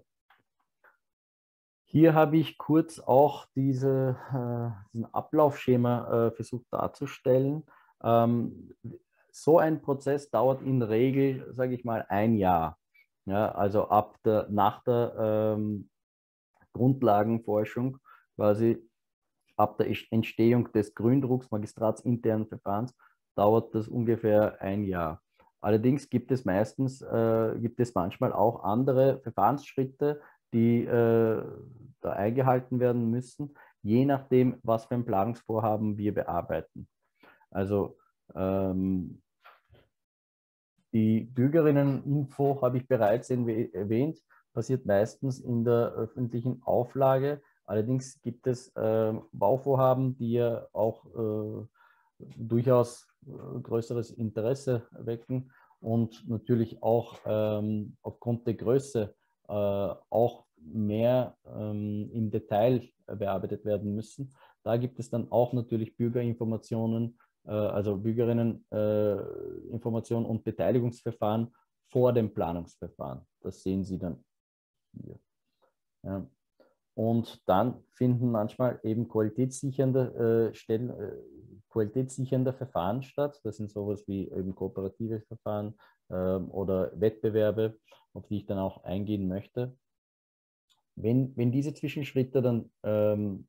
Hier habe ich kurz auch diese, äh, diesen Ablaufschema äh, versucht darzustellen. Ähm, so ein Prozess dauert in der Regel, sage ich mal, ein Jahr. Ja, also ab der, nach der ähm, Grundlagenforschung, quasi ab der Entstehung des Gründrucks magistratsinternen Verfahrens, dauert das ungefähr ein Jahr. Allerdings gibt es meistens, äh, gibt es manchmal auch andere Verfahrensschritte, die äh, da eingehalten werden müssen, je nachdem, was für ein Planungsvorhaben wir bearbeiten. Also ähm, die Bürgerinneninfo habe ich bereits erwähnt, passiert meistens in der öffentlichen Auflage. Allerdings gibt es äh, Bauvorhaben, die ja auch äh, durchaus äh, größeres Interesse wecken und natürlich auch ähm, aufgrund der Größe äh, auch mehr ähm, im Detail bearbeitet werden müssen. Da gibt es dann auch natürlich Bürgerinformationen, äh, also Bürgerinneninformationen äh, und Beteiligungsverfahren vor dem Planungsverfahren. Das sehen Sie dann hier. Ja. Und dann finden manchmal eben qualitätssichernde, äh, Stellen, äh, qualitätssichernde Verfahren statt. Das sind sowas wie eben kooperative Verfahren ähm, oder Wettbewerbe, auf die ich dann auch eingehen möchte. Wenn, wenn diese Zwischenschritte dann ähm,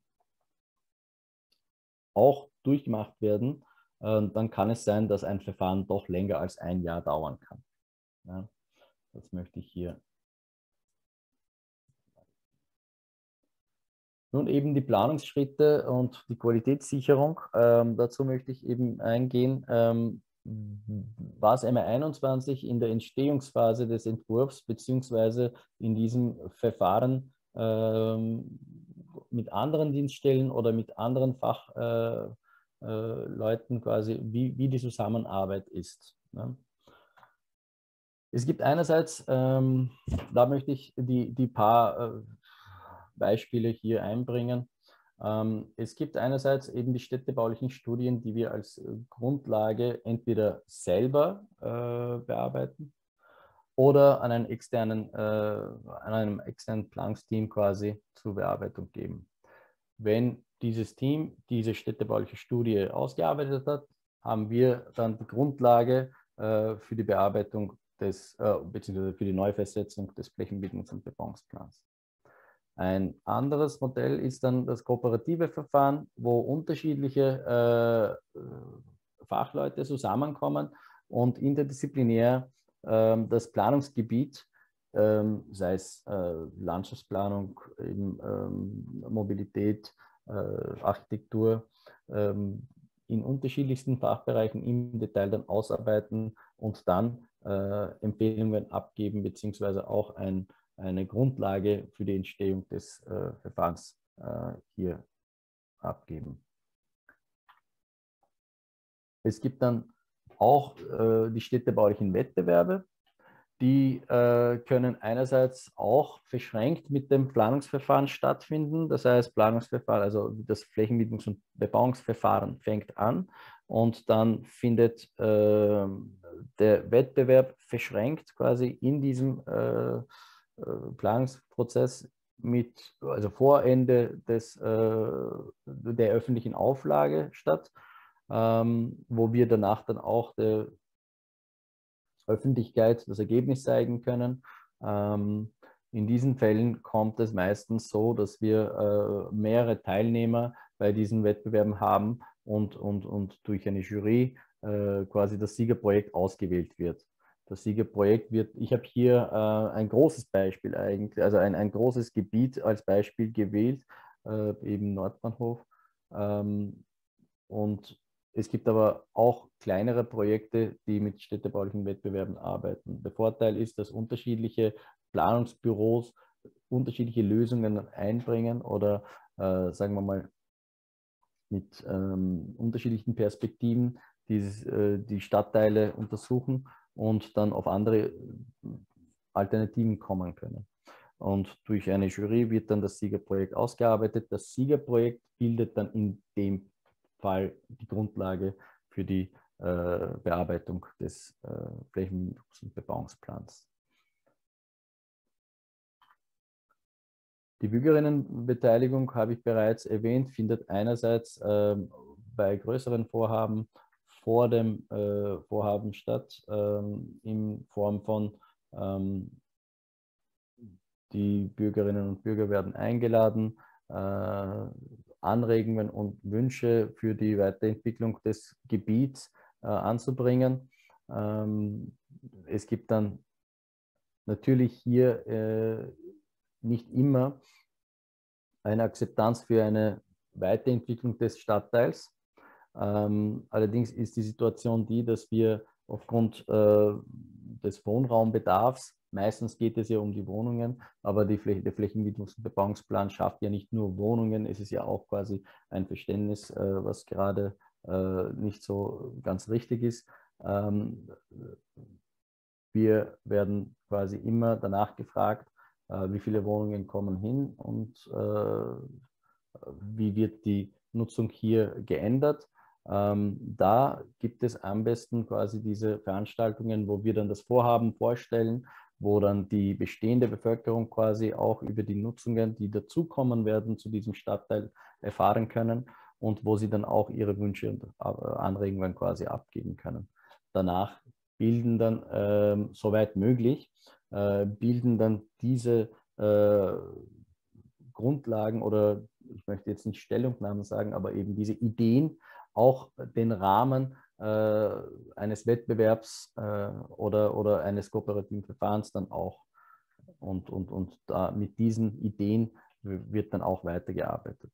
auch durchgemacht werden, äh, dann kann es sein, dass ein Verfahren doch länger als ein Jahr dauern kann. Ja, das möchte ich hier. Nun eben die Planungsschritte und die Qualitätssicherung. Ähm, dazu möchte ich eben eingehen, ähm, was M R einundzwanzig in der Entstehungsphase des Entwurfs beziehungsweise in diesem Verfahren ähm, mit anderen Dienststellen oder mit anderen Fachleuten äh, äh, quasi, wie, wie die Zusammenarbeit ist. Ne? Es gibt einerseits, ähm, da möchte ich die, die paar äh, Beispiele hier einbringen. Ähm, es gibt einerseits eben die städtebaulichen Studien, die wir als Grundlage entweder selber äh, bearbeiten oder an, einen externen, äh, an einem externen Planungsteam quasi zur Bearbeitung geben. Wenn dieses Team diese städtebauliche Studie ausgearbeitet hat, haben wir dann die Grundlage äh, für die Bearbeitung des, äh, beziehungsweise für die Neufestsetzung des Flächenbildungs- und Bebauungsplans. Ein anderes Modell ist dann das kooperative Verfahren, wo unterschiedliche äh, Fachleute zusammenkommen und interdisziplinär äh, das Planungsgebiet, äh, sei es äh, Landschaftsplanung, eben, ähm, Mobilität, äh, Architektur, äh, in unterschiedlichsten Fachbereichen im Detail dann ausarbeiten und dann äh, Empfehlungen abgeben, beziehungsweise auch ein eine Grundlage für die Entstehung des äh, Verfahrens äh, hier abgeben. Es gibt dann auch äh, die städtebaulichen Wettbewerbe, die äh, können einerseits auch verschränkt mit dem Planungsverfahren stattfinden. Das heißt, Planungsverfahren, also das Flächenbildungs- und Bebauungsverfahren fängt an und dann findet äh, der Wettbewerb verschränkt quasi in diesem äh, Planungsprozess mit, also vor Ende des, äh, der öffentlichen Auflage statt, ähm, wo wir danach dann auch der Öffentlichkeit das Ergebnis zeigen können. Ähm, in diesen Fällen kommt es meistens so, dass wir äh, mehrere Teilnehmer bei diesen Wettbewerben haben und, und, und durch eine Jury äh, quasi das Siegerprojekt ausgewählt wird. Das Siegerprojekt wird, ich habe hier äh, ein großes Beispiel eigentlich, also ein, ein großes Gebiet als Beispiel gewählt, äh, eben Nordbahnhof. Ähm, und es gibt aber auch kleinere Projekte, die mit städtebaulichen Wettbewerben arbeiten. Der Vorteil ist, dass unterschiedliche Planungsbüros unterschiedliche Lösungen einbringen oder äh, sagen wir mal mit ähm, unterschiedlichen Perspektiven dieses, äh, die Stadtteile untersuchen und dann auf andere Alternativen kommen können. Und durch eine Jury wird dann das Siegerprojekt ausgearbeitet. Das Siegerprojekt bildet dann in dem Fall die Grundlage für die äh, Bearbeitung des äh, Flächenbildungs- und Bebauungsplans. Die Bürgerinnenbeteiligung, habe ich bereits erwähnt, findet einerseits äh, bei größeren Vorhaben vor dem äh, Vorhaben statt, äh, in Form von ähm, die Bürgerinnen und Bürger werden eingeladen, äh, Anregungen und Wünsche für die Weiterentwicklung des Gebiets äh, anzubringen. Ähm, es gibt dann natürlich hier äh, nicht immer eine Akzeptanz für eine Weiterentwicklung des Stadtteils. Ähm, allerdings ist die Situation die, dass wir aufgrund äh, des Wohnraumbedarfs, meistens geht es ja um die Wohnungen, aber die Fläche, der Flächenbildungs- und Bebauungsplan schafft ja nicht nur Wohnungen, es ist ja auch quasi ein Verständnis, äh, was gerade äh, nicht so ganz richtig ist. Ähm, wir werden quasi immer danach gefragt, äh, wie viele Wohnungen kommen hin und äh, wie wird die Nutzung hier geändert. Ähm, da gibt es am besten quasi diese Veranstaltungen, wo wir dann das Vorhaben vorstellen, wo dann die bestehende Bevölkerung quasi auch über die Nutzungen, die dazukommen werden, zu diesem Stadtteil erfahren können und wo sie dann auch ihre Wünsche und Anregungen quasi abgeben können. Danach bilden dann, äh, soweit möglich, äh, bilden dann diese äh, Grundlagen oder ich möchte jetzt nicht Stellungnahmen sagen, aber eben diese Ideen auch den Rahmen äh, eines Wettbewerbs äh, oder, oder eines kooperativen Verfahrens dann auch. Und, und, und da mit diesen Ideen wird dann auch weitergearbeitet.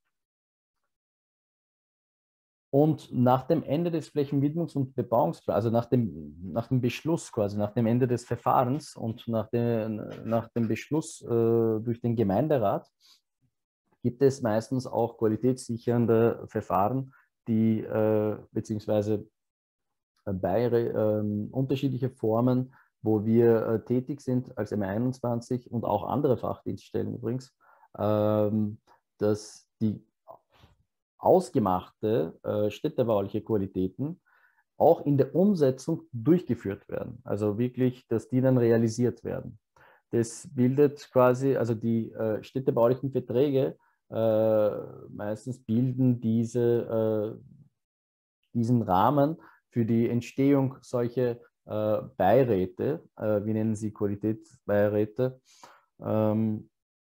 Und nach dem Ende des Flächenwidmungs- und Bebauungsplans, also nach dem, nach dem Beschluss quasi, nach dem Ende des Verfahrens und nach, den, nach dem Beschluss äh, durch den Gemeinderat, gibt es meistens auch qualitätssichernde Verfahren, die äh, beziehungsweise bei äh, unterschiedliche Formen, wo wir äh, tätig sind als M einundzwanzig und auch andere Fachdienststellen übrigens, ähm, dass die ausgemachte äh, städtebauliche Qualitäten auch in der Umsetzung durchgeführt werden. Also wirklich, dass die dann realisiert werden. Das bildet quasi, also die äh, städtebaulichen Verträge äh, meistens bilden diese, äh, diesen Rahmen für die Entstehung solcher äh, Beiräte, äh, wir nennen sie Qualitätsbeiräte, ähm,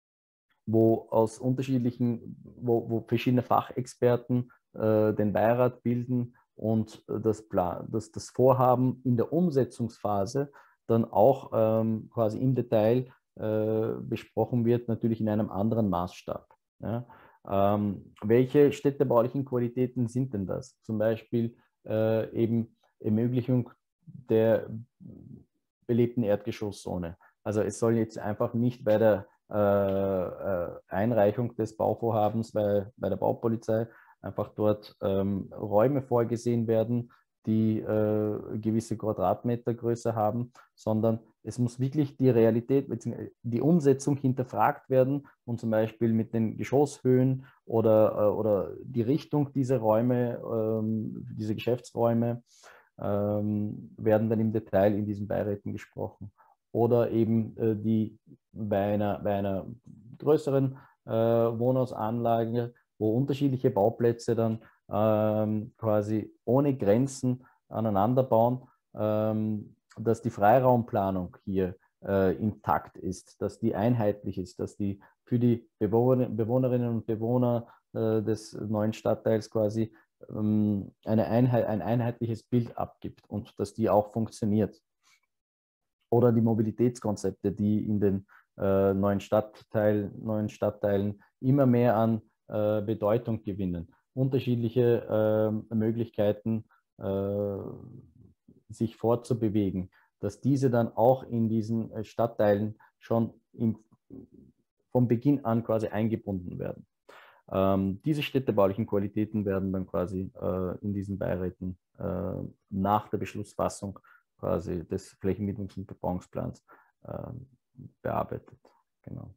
wo aus unterschiedlichen, wo, wo verschiedene Fachexperten äh, den Beirat bilden und das, Plan, das, das Vorhaben in der Umsetzungsphase dann auch ähm, quasi im Detail äh, besprochen wird, natürlich in einem anderen Maßstab. Ja? Ähm, welche städtebaulichen Qualitäten sind denn das? Zum Beispiel äh, eben Ermöglichung der belebten Erdgeschosszone. Also es soll jetzt einfach nicht bei der äh, Einreichung des Bauvorhabens bei, bei der Baupolizei einfach dort ähm, Räume vorgesehen werden, die äh, gewisse Quadratmetergröße haben, sondern es muss wirklich die Realität, die Umsetzung hinterfragt werden und zum Beispiel mit den Geschosshöhen oder, äh, oder die Richtung dieser Räume, ähm, diese Geschäftsräume ähm, werden dann im Detail in diesen Beiräten gesprochen. Oder eben äh, die bei einer, bei einer größeren äh, Wohnhausanlage, wo unterschiedliche Bauplätze dann ähm, quasi ohne Grenzen aneinander bauen, ähm, dass die Freiraumplanung hier äh, intakt ist, dass die einheitlich ist, dass die für die Bewohner, Bewohnerinnen und Bewohner äh, des neuen Stadtteils quasi ähm, eine Einheit, ein einheitliches Bild abgibt und dass die auch funktioniert. Oder die Mobilitätskonzepte, die in den äh, neuen, Stadtteil, neuen Stadtteilen immer mehr an äh, Bedeutung gewinnen. Unterschiedliche äh, Möglichkeiten, äh, sich fortzubewegen, dass diese dann auch in diesen äh, Stadtteilen schon im, von Beginn an quasi eingebunden werden. Ähm, diese städtebaulichen Qualitäten werden dann quasi äh, in diesen Beiräten äh, nach der Beschlussfassung quasi des Flächenwidmungs- und Bebauungsplans äh, bearbeitet. Genau.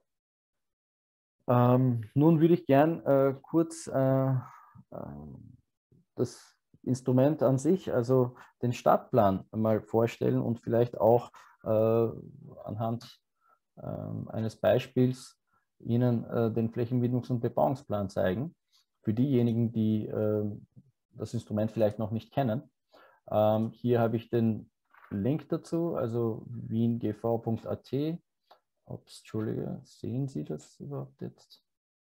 Ähm, nun würde ich gern äh, kurz äh, äh, das Instrument an sich, also den Stadtplan, mal vorstellen und vielleicht auch äh, anhand äh, eines Beispiels Ihnen äh, den Flächenwidmungs- und Bebauungsplan zeigen. Für diejenigen, die äh, das Instrument vielleicht noch nicht kennen. Ähm, hier habe ich den Link dazu, also wien g v punkt a t. Ups, Entschuldige, sehen Sie das überhaupt jetzt?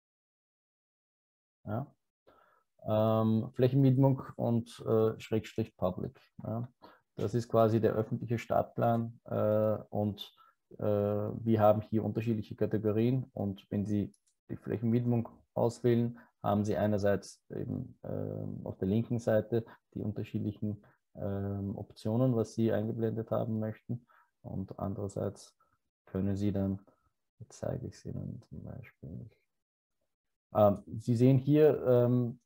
Ja. Ähm, Flächenwidmung und äh, Schrägstrich Public. Ja. Das ist quasi der öffentliche Stadtplan äh, und äh, wir haben hier unterschiedliche Kategorien und wenn Sie die Flächenwidmung auswählen, haben Sie einerseits eben äh, auf der linken Seite die unterschiedlichen äh, Optionen, was Sie eingeblendet haben möchten und andererseits können Sie dann, jetzt zeige ich es Ihnen zum Beispiel, ähm, Sie sehen hier ähm,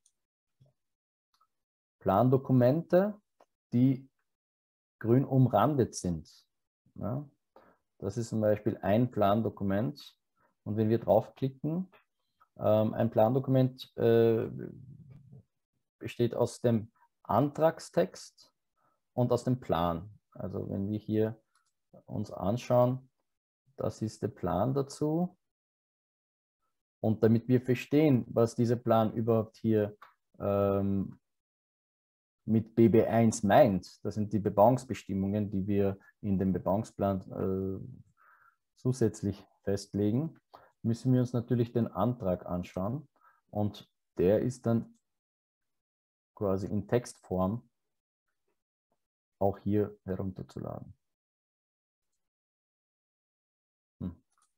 Plandokumente, die grün umrandet sind. Ja, das ist zum Beispiel ein Plandokument. Und wenn wir draufklicken, ähm, ein Plandokument äh, besteht aus dem Antragstext und aus dem Plan. Also wenn wir hier uns anschauen, das ist der Plan dazu. Und damit wir verstehen, was dieser Plan überhaupt hier ähm, mit B B eins meint, das sind die Bebauungsbestimmungen, die wir in dem Bebauungsplan äh, zusätzlich festlegen, müssen wir uns natürlich den Antrag anschauen. Und der ist dann quasi in Textform auch hier herunterzuladen. Hm.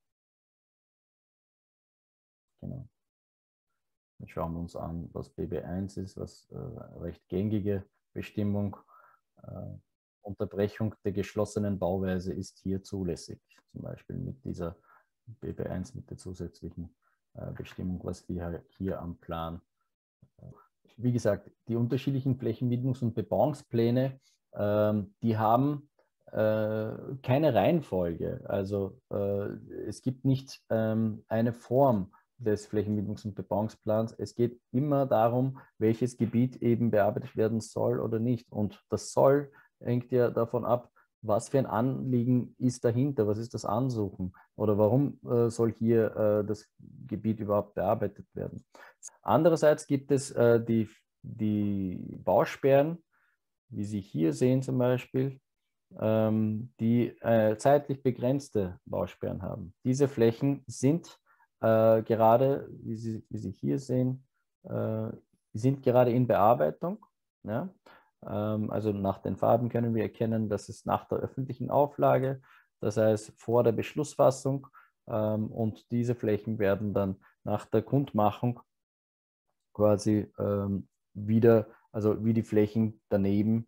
Genau. Dann schauen wir uns an, was B B eins ist, was äh, recht gängige Bestimmung. Äh, Unterbrechung der geschlossenen Bauweise ist hier zulässig, zum Beispiel mit dieser B B eins, mit der zusätzlichen äh, Bestimmung, was wir hier am Plan. Äh, wie gesagt, die unterschiedlichen Flächenwidmungs- und Bebauungspläne, ähm, die haben äh, keine Reihenfolge. Also äh, es gibt nicht ähm, eine Form des Flächenwidmungs- und Bebauungsplans. Es geht immer darum, welches Gebiet eben bearbeitet werden soll oder nicht. Und das soll hängt ja davon ab, was für ein Anliegen ist dahinter, was ist das Ansuchen oder warum äh, soll hier äh, das Gebiet überhaupt bearbeitet werden. Andererseits gibt es äh, die, die Bausperren, wie Sie hier sehen zum Beispiel, ähm, die äh, zeitlich begrenzte Bausperren haben. Diese Flächen sind äh, gerade, wie Sie, wie Sie hier sehen, äh, sind gerade in Bearbeitung. Ja? Ähm, also nach den Farben können wir erkennen, dass es nach der öffentlichen Auflage, das heißt vor der Beschlussfassung, ähm, und diese Flächen werden dann nach der Kundmachung quasi ähm, wieder, also wie die Flächen daneben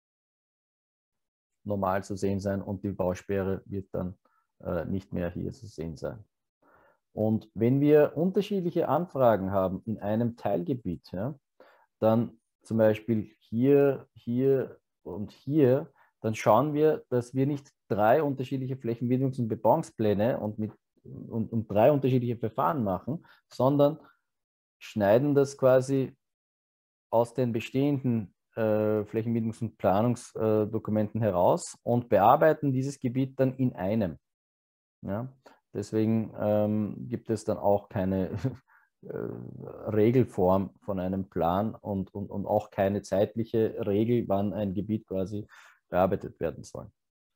normal zu sehen sein und die Bausperre wird dann äh, nicht mehr hier zu sehen sein. Und wenn wir unterschiedliche Anfragen haben in einem Teilgebiet, ja, dann zum Beispiel hier, hier und hier, dann schauen wir, dass wir nicht drei unterschiedliche Flächenwidmungs- und Bebauungspläne und, mit, und, und drei unterschiedliche Verfahren machen, sondern schneiden das quasi aus den bestehenden äh, Flächenwidmungs- und Planungsdokumenten heraus und bearbeiten dieses Gebiet dann in einem. Ja? Deswegen ähm, gibt es dann auch keine äh, Regelform von einem Plan und, und, und auch keine zeitliche Regel, wann ein Gebiet quasi bearbeitet werden soll.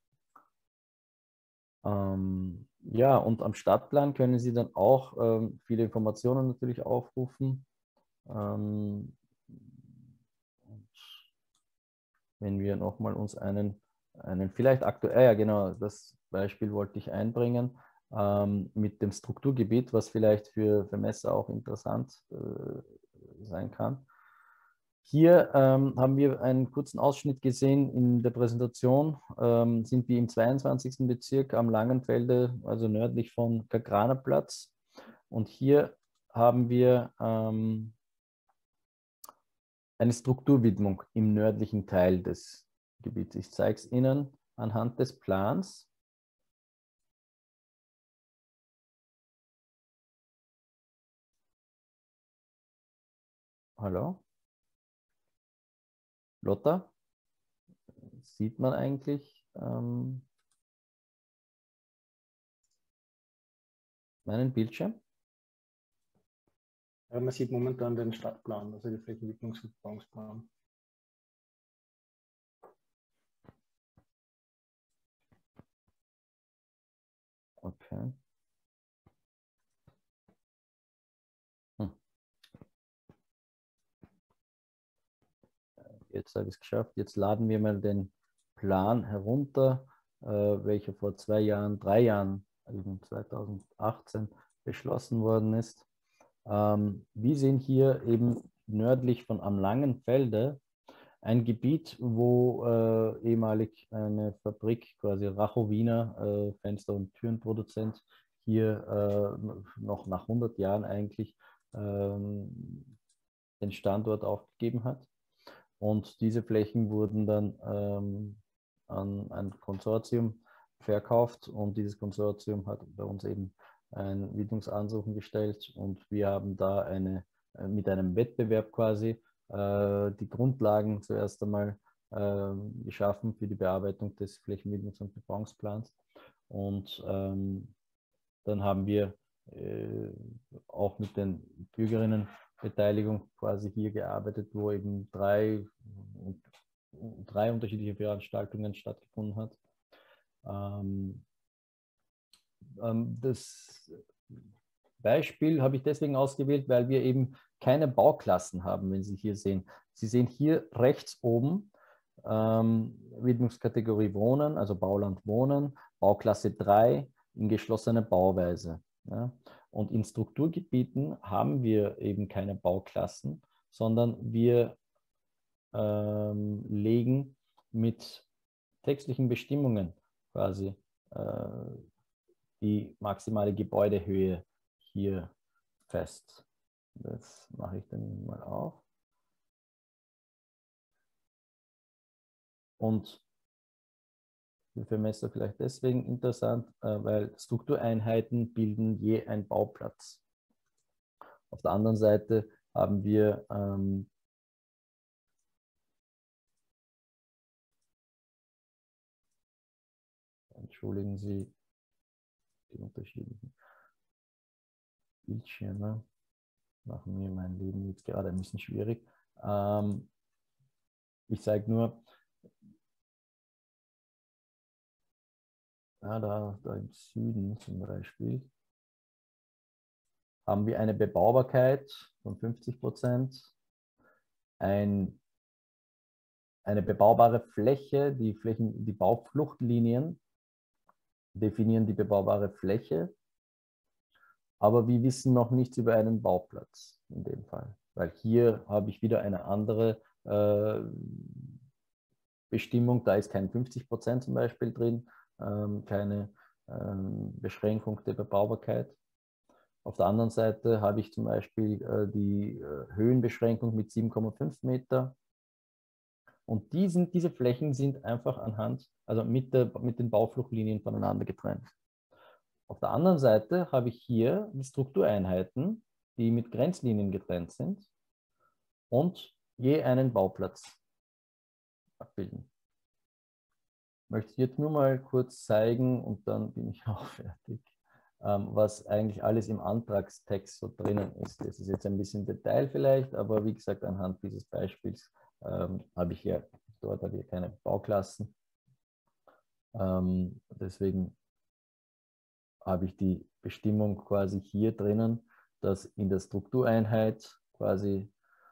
Ähm, ja, und am Stadtplan können Sie dann auch ähm, viele Informationen natürlich aufrufen. Ähm, wenn wir nochmal uns einen, einen vielleicht aktuell, ja genau, das Beispiel wollte ich einbringen, ähm, mit dem Strukturgebiet, was vielleicht für Vermesser auch interessant äh, sein kann. Hier ähm, haben wir einen kurzen Ausschnitt gesehen in der Präsentation, ähm, sind wir im zweiundzwanzigsten Bezirk am Langenfelde, also nördlich von Kagranerplatz. Und hier haben wir ähm, eine Strukturwidmung im nördlichen Teil des Gebiets. Ich zeige es Ihnen anhand des Plans. Hallo? Lotta? Sieht man eigentlich ähm, meinen Bildschirm? Ja, man sieht momentan den Stadtplan, also den Flächenwidmungs- und Bebauungsplan. Okay. Hm. Jetzt habe ich es geschafft. Jetzt laden wir mal den Plan herunter, äh, welcher vor zwei Jahren, drei Jahren, also zweitausendachtzehn, beschlossen worden ist. Ähm, wir sehen hier eben nördlich von Am Langenfelde ein Gebiet, wo äh, ehemalig eine Fabrik, quasi Rachowiner, äh, Fenster- und Türenproduzent, hier äh, noch nach hundert Jahren eigentlich ähm, den Standort aufgegeben hat. Und diese Flächen wurden dann ähm, an ein Konsortium verkauft und dieses Konsortium hat bei uns eben ein Widmungsansuchen gestellt und wir haben da eine, äh, mit einem Wettbewerb quasi äh, die Grundlagen zuerst einmal äh, geschaffen für die Bearbeitung des Flächenwidmungs- und Bebauungsplans. Und ähm, dann haben wir äh, auch mit den Bürgerinnenbeteiligung quasi hier gearbeitet, wo eben drei, drei unterschiedliche Veranstaltungen stattgefunden hat. Ähm, ähm, das Beispiel habe ich deswegen ausgewählt, weil wir eben keine Bauklassen haben, wenn Sie hier sehen. Sie sehen hier rechts oben ähm, Widmungskategorie Wohnen, also Bauland Wohnen, Bauklasse drei in geschlossener Bauweise. Ja. Und in Strukturgebieten haben wir eben keine Bauklassen, sondern wir ähm, legen mit textlichen Bestimmungen quasi äh, die maximale Gebäudehöhe hier fest. Das mache ich dann mal auf. Und für Vermesser vielleicht deswegen interessant, weil Struktureinheiten bilden je ein Bauplatz. Auf der anderen Seite haben wir ähm, entschuldigen Sie die unterschiedlichen Bildschirme, machen mir mein Leben jetzt gerade ein bisschen schwierig. Ähm, ich zeige nur, ja, da, da im Süden zum Beispiel haben wir eine Bebaubarkeit von fünfzig Prozent, ein, eine bebaubare Fläche, die, Flächen, die Baufluchtlinien definieren die bebaubare Fläche, aber wir wissen noch nichts über einen Bauplatz in dem Fall, weil hier habe ich wieder eine andere äh, Bestimmung, da ist kein fünfzig Prozent zum Beispiel drin, ähm, keine ähm, Beschränkung der Bebaubarkeit. Auf der anderen Seite habe ich zum Beispiel äh, die äh, Höhenbeschränkung mit sieben Komma fünf Meter. Und die sind, diese Flächen sind einfach anhand, also mit, der, mit den Baufluchtlinien voneinander getrennt. Auf der anderen Seite habe ich hier die Struktureinheiten, die mit Grenzlinien getrennt sind und je einen Bauplatz abbilden. Ich möchte jetzt nur mal kurz zeigen und dann bin ich auch fertig, was eigentlich alles im Antragstext so drinnen ist. Das ist jetzt ein bisschen Detail vielleicht, aber wie gesagt, anhand dieses Beispiels ähm, habe ich ja, dort habe ich keine Bauklassen. Ähm, deswegen habe ich die Bestimmung quasi hier drinnen, dass in der Struktureinheit quasi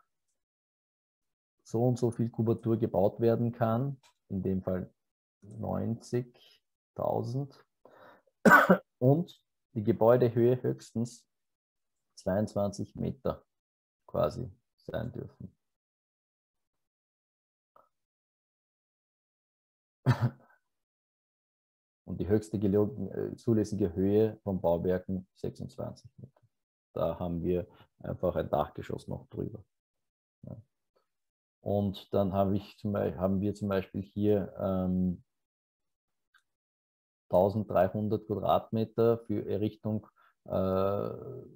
so und so viel Kubatur gebaut werden kann, in dem Fall neunzigtausend und die Gebäudehöhe höchstens zweiundzwanzig Meter quasi sein dürfen. Und die höchste zulässige Höhe von Bauwerken sechsundzwanzig Meter. Da haben wir einfach ein Dachgeschoss noch drüber. Ja. Und dann habe ich zum Beispiel, haben wir zum Beispiel hier ähm, eintausenddreihundert Quadratmeter für Errichtung äh,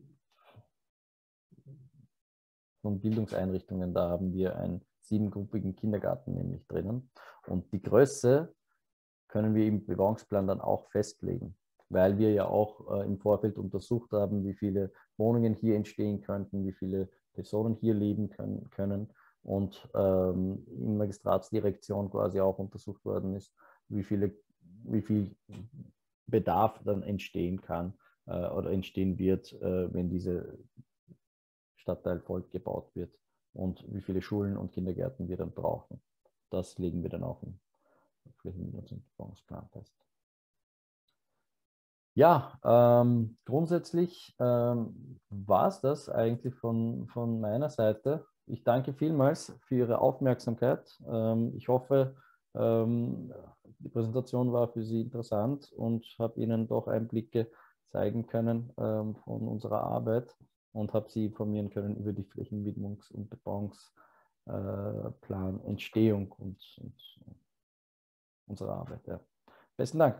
von Bildungseinrichtungen. Da haben wir einen siebengruppigen Kindergarten nämlich drinnen. Und die Größe können wir im Bebauungsplan dann auch festlegen, weil wir ja auch äh, im Vorfeld untersucht haben, wie viele Wohnungen hier entstehen könnten, wie viele Personen hier leben können, können und ähm, in Magistratsdirektion quasi auch untersucht worden ist, wie, viele, wie viel Bedarf dann entstehen kann äh, oder entstehen wird, äh, wenn dieser Stadtteil voll gebaut wird und wie viele Schulen und Kindergärten wir dann brauchen. Das legen wir dann auch im Flächennutzungs- und Bebauungsplan fest. Ja, ähm, grundsätzlich ähm, war es das eigentlich von, von meiner Seite. Ich danke vielmals für Ihre Aufmerksamkeit. Ähm, ich hoffe, ähm, die Präsentation war für Sie interessant und habe Ihnen doch Einblicke zeigen können ähm, von unserer Arbeit und habe Sie informieren können über die Flächenwidmungs- und Bebauungsplan äh, Entstehung und, und unsere Arbeit. Ja. Besten Dank.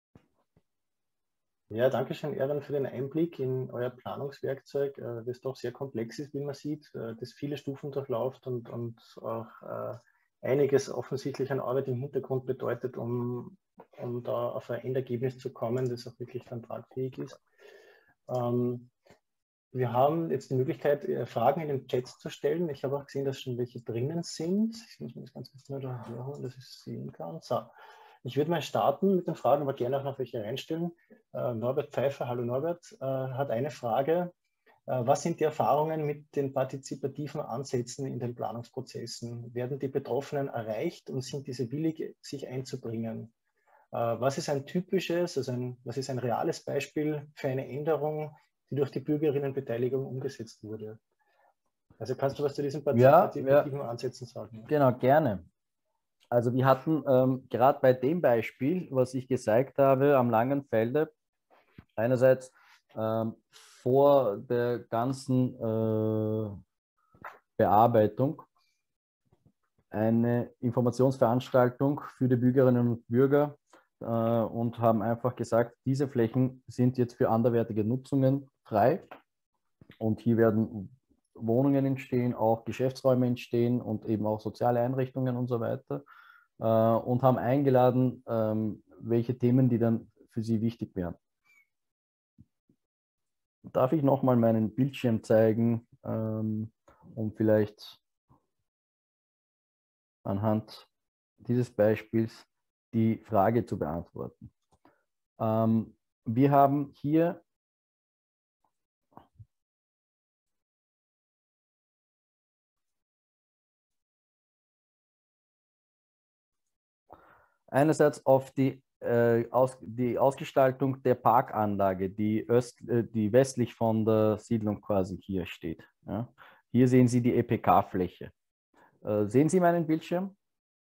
Ja, danke schön, Erwin, für den Einblick in euer Planungswerkzeug, das doch sehr komplex ist, wie man sieht, das viele Stufen durchläuft und, und auch einiges offensichtlich an Arbeit im Hintergrund bedeutet, um, um da auf ein Endergebnis zu kommen, das auch wirklich dann tragfähig ist. Ähm, wir haben jetzt die Möglichkeit, Fragen in den Chat zu stellen. Ich habe auch gesehen, dass schon welche drinnen sind. Ich muss mir das ganz kurz mal da herholen, dass ich es sehen kann. So. Ich würde mal starten mit den Fragen, aber gerne auch noch welche reinstellen. Äh, Norbert Pfeiffer, hallo Norbert, äh, hat eine Frage. Äh, was sind die Erfahrungen mit den partizipativen Ansätzen in den Planungsprozessen? Werden die Betroffenen erreicht und sind diese willig, sich einzubringen? Äh, was ist ein typisches, also ein, was ist ein reales Beispiel für eine Änderung, die durch die Bürgerinnenbeteiligung umgesetzt wurde? Also kannst du was zu diesen partizipativen ja, ja. Ansätzen sagen? Genau, gerne. Also wir hatten ähm, gerade bei dem Beispiel, was ich gezeigt habe, am Langenfelde, einerseits ähm, vor der ganzen äh, Bearbeitung eine Informationsveranstaltung für die Bürgerinnen und Bürger äh, und haben einfach gesagt, diese Flächen sind jetzt für anderweitige Nutzungen frei und hier werden Wohnungen entstehen, auch Geschäftsräume entstehen und eben auch soziale Einrichtungen und so weiter. Und haben eingeladen, ähm, welche Themen, die dann für sie wichtig wären. Darf ich nochmal meinen Bildschirm zeigen, ähm, um vielleicht anhand dieses Beispiels die Frage zu beantworten? Ähm, wir haben hier einerseits auf die, äh, aus, die Ausgestaltung der Parkanlage, die, öst, äh, die westlich von der Siedlung quasi hier steht. Ja. Hier sehen Sie die E P K-Fläche. Äh, sehen Sie meinen Bildschirm?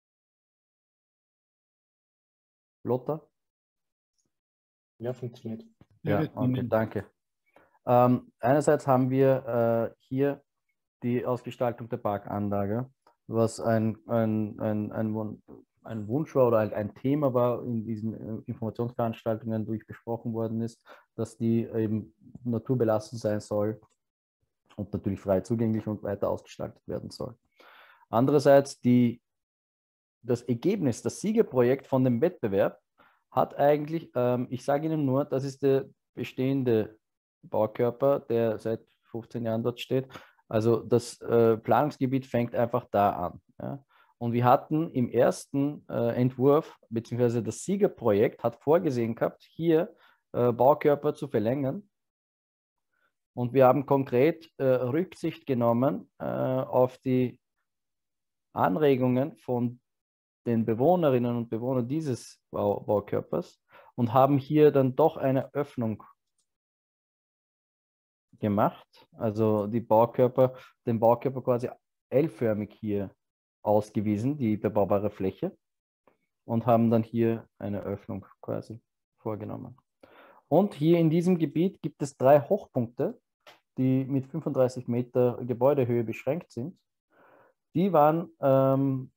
Lothar? Ja, funktioniert. Ja, okay, danke. Ähm, einerseits haben wir äh, hier die Ausgestaltung der Parkanlage, was ein, ein, ein, ein, ein Wunsch war oder ein Thema war in diesen Informationsveranstaltungen, durch besprochen worden ist, dass die eben naturbelassen sein soll und natürlich frei zugänglich und weiter ausgestaltet werden soll. Andererseits die, das Ergebnis, das Siegerprojekt von dem Wettbewerb hat eigentlich, ähm, ich sage Ihnen nur, das ist der bestehende Baukörper, der seit fünfzehn Jahren dort steht. Also das äh, Planungsgebiet fängt einfach da an. Ja. Und wir hatten im ersten äh, Entwurf, beziehungsweise das Siegerprojekt hat vorgesehen gehabt, hier äh, Baukörper zu verlängern. Und wir haben konkret äh, Rücksicht genommen äh, auf die Anregungen von den Bewohnerinnen und Bewohnern dieses Bau Baukörpers und haben hier dann doch eine Öffnung gemacht, also die Baukörper, den Baukörper quasi L-förmig hier ausgewiesen, die bebaubare Fläche, und haben dann hier eine Öffnung quasi vorgenommen. Und hier in diesem Gebiet gibt es drei Hochpunkte, die mit fünfunddreißig Meter Gebäudehöhe beschränkt sind. Die waren ähm,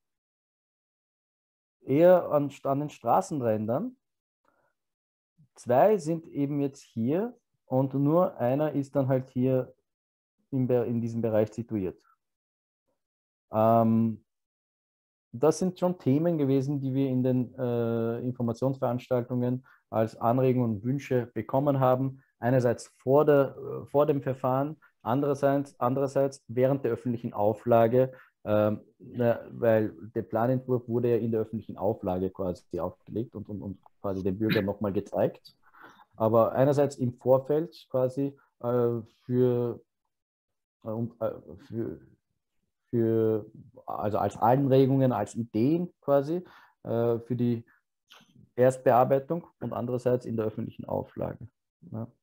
eher an, an den Straßenrändern. Zwei sind eben jetzt hier und nur einer ist dann halt hier in, in diesem Bereich situiert. Ähm, das sind schon Themen gewesen, die wir in den äh, Informationsveranstaltungen als Anregungen und Wünsche bekommen haben. Einerseits vor, der, äh, vor dem Verfahren, andererseits, andererseits während der öffentlichen Auflage, ähm, na, weil der Planentwurf wurde ja in der öffentlichen Auflage quasi aufgelegt und, und, und quasi den Bürgern nochmal gezeigt. Aber einerseits im Vorfeld quasi äh, für, äh, äh, für, für, also als Anregungen, als Ideen quasi äh, für die Erstbearbeitung und andererseits in der öffentlichen Auflage. Ja.